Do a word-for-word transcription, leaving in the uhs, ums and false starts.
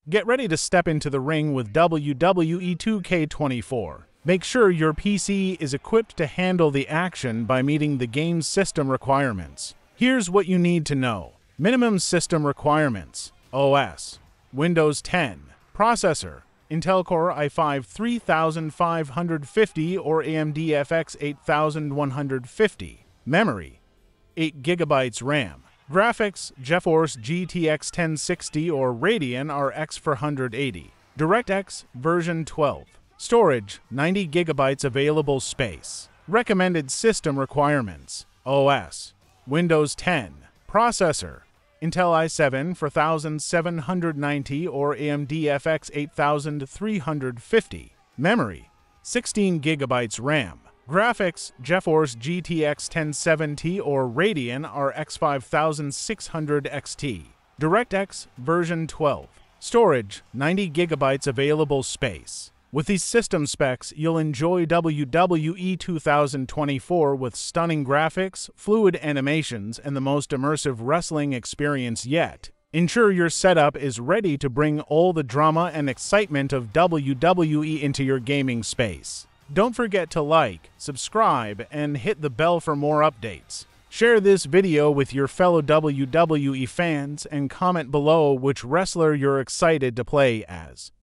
Get ready to step into the ring with W W E two K twenty-four. Make sure your P C is equipped to handle the action by meeting the game's system requirements. Here's what you need to know. Minimum system requirements. O S. Windows ten. Processor. Intel Core i five thirty-five fifty or A M D F X eighty-one fifty. Memory. eight gigabytes RAM. Graphics, GeForce G T X ten sixty or Radeon R X four eighty. DirectX version twelve. Storage, ninety gigabytes available space. Recommended system requirements. O S. Windows ten. Processor. Intel i seven forty-seven ninety or A M D F X eighty-three fifty. Memory. sixteen gigabytes RAM. Graphics, GeForce G T X ten seventy or Radeon R X fifty-six hundred X T. DirectX version twelve. Storage, ninety gigabytes available space. With these system specs, you'll enjoy W W E two thousand twenty-four with stunning graphics, fluid animations, and the most immersive wrestling experience yet. Ensure your setup is ready to bring all the drama and excitement of W W E into your gaming space. Don't forget to like, subscribe, and hit the bell for more updates. Share this video with your fellow W W E fans and comment below which wrestler you're excited to play as.